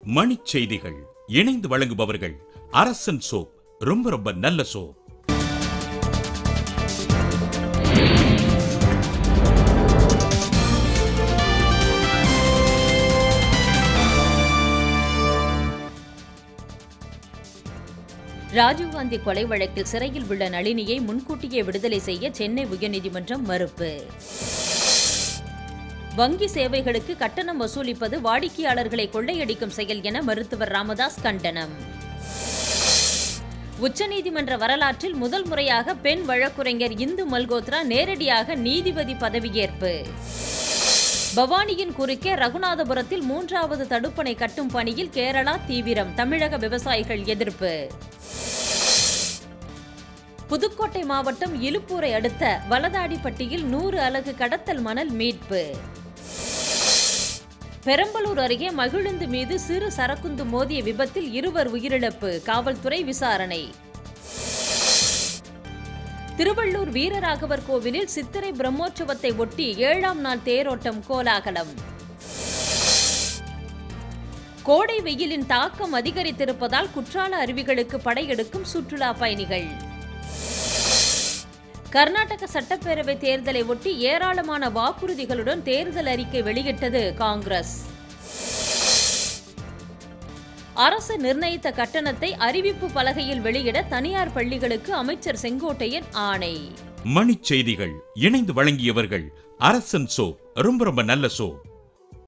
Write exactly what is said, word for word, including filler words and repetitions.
மணிச் செய்திகள் இணைந்து வழங்குபவர்கள் அரசன் சோப், ரொம்ப ரொம்ப நல்ல சோப். ராஜீவ்காந்தி கொலை வழக்கில் சிறையில் உள்ள நளினியை முன்கூட்டியே விடுதலை செய்ய சென்னை உயர்நீதிமன்றம் மறுப்பு. வங்கி சேவைகளுக்கு கட்டணம் வசூலிப்பது வாடிக்கையாளர்களை கொள்ளையடிக்கும் செயல் என மருத்துவர் ராமதாஸ் கண்டனம். உச்சநீதிமன்ற வரலாற்றில் முதல் முறையாக பெண் வழக்குரைஞர் இந்து மல்கோத்ரா நேரடியாக நீதிபதி பதவியேற்பு. பவானியின் குறுக்கே ரகுநாதபுரத்தில் மூன்றாவது தடுப்பணை கட்டும் பணியில் கேரளா தீவிரம், தமிழக விவசாயிகள் எதிர்ப்பு. புதுக்கோட்டை மாவட்டம் இலுப்பூரை அடுத்த வலதாடிப்பட்டியில் நூறு அலகு கடத்தல் மணல் மீட்பு. பெரம்பலூர் அருகே மகிழுந்து மீது சிறு சரக்குந்து மோதிய விபத்தில் இருவர் உயிரிழப்பு, காவல்துறை விசாரணை. திருவள்ளூர் வீரராகவர் கோவிலில் சித்திரை பிரம்மோற்சவத்தை ஒட்டி ஏழாம் நாள் தேரோட்டம் கோலாகலம். கோடை வெயிலின் தாக்கம் அதிகரித்திருப்பதால் குற்றால அருவிகளுக்கு படையெடுக்கும் சுற்றுலா பயணிகள். கர்நாடக சட்டப்பேரவை தேர்தலை ஒட்டி ஏராளமான வாக்குறுதிகளுடன் தேர்தல் அறிக்கை வெளியிட்டது காங்கிரஸ். அரசு நிர்ணயித்த கட்டணத்தை அறிவிப்பு பலகையில் வெளியிட தனியார் பள்ளிகளுக்கு அமைச்சர் செங்கோட்டையன் ஆணை. மணிச் செய்திகள் இணைந்து வழங்கியவர்கள் அரசன் சோப், ரொம்ப ரொம்ப நல்ல சோப்.